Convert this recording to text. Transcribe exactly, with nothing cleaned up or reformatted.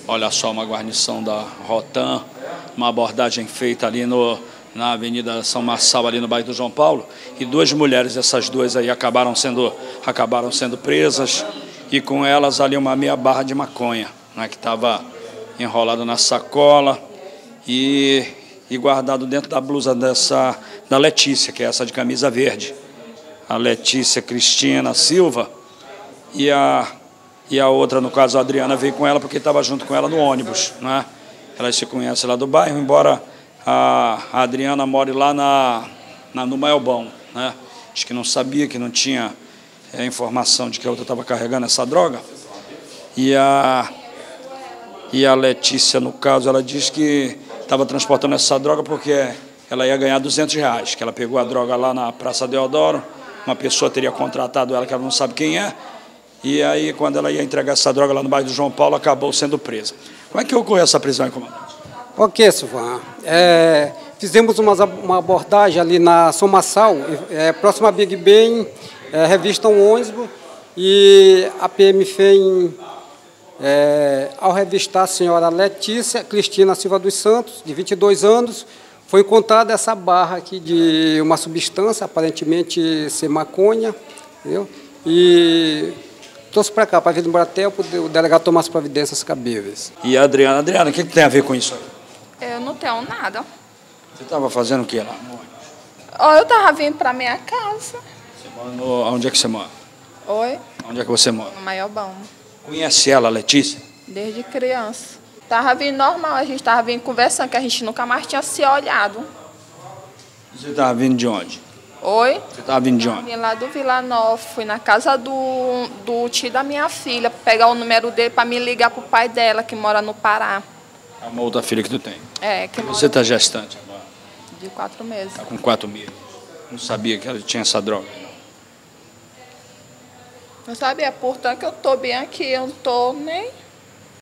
Olha só, uma guarnição da Rotam, uma abordagem feita ali no, na Avenida São Marçal, ali no bairro do João Paulo, e duas mulheres, essas duas aí acabaram sendo, acabaram sendo presas, e com elas ali uma meia barra de maconha, né, que estava enrolado na sacola e, e guardado dentro da blusa dessa, da Letícia, que é essa de camisa verde. A Letícia Cristina Silva, e a, e a outra, no caso a Adriana, veio com ela porque estava junto com ela no ônibus, né? Elas se conhecem lá do bairro, embora a, a Adriana more lá na, na, no Maelbão, né? Acho que não sabia, que não tinha é, informação de que a outra estava carregando essa droga. E a, e a Letícia, no caso, ela disse que estava transportando essa droga porque ela ia ganhar duzentos reais, que ela pegou a droga lá na Praça Deodoro, uma pessoa teria contratado ela que ela não sabe quem é, e aí quando ela ia entregar essa droga lá no bairro do João Paulo, acabou sendo presa. Como é que ocorreu essa prisão, comandante? Ok, Silvan. É, fizemos uma, uma abordagem ali na São Marçal, é, próximo a Big Ben, é, revista um ônibus, e a P M fez, é, ao revistar a senhora Letícia Cristina Silva dos Santos, de vinte e dois anos, foi encontrada essa barra aqui de uma substância, aparentemente ser maconha, entendeu? E trouxe para cá, para vir no Bratel, para o delegado tomar as providências cabíveis. E a Adriana, Adriana, o que, que tem a ver com isso aí? Eu não tenho nada. Você estava fazendo o que lá? Oh, eu estava vindo para minha casa. Você mora no, onde é que você mora? Oi? Onde é que você mora? No Maiobão. Conhece ela, Letícia? Desde criança. Tava vindo normal, a gente estava vindo conversando, que a gente nunca mais tinha se olhado. Você estava vindo de onde? Oi? Você estava vindo de onde? Vim lá do Vila Nova, fui na casa do, do tio da minha filha, pegar o número dele para me ligar pro pai dela, que mora no Pará. É uma outra filha que tu tem? É, que mora... Você está gestante agora? De quatro meses. Está com quatro meses. Não sabia que ela tinha essa droga? Não sabia, portanto que eu tô bem aqui, eu não tô nem...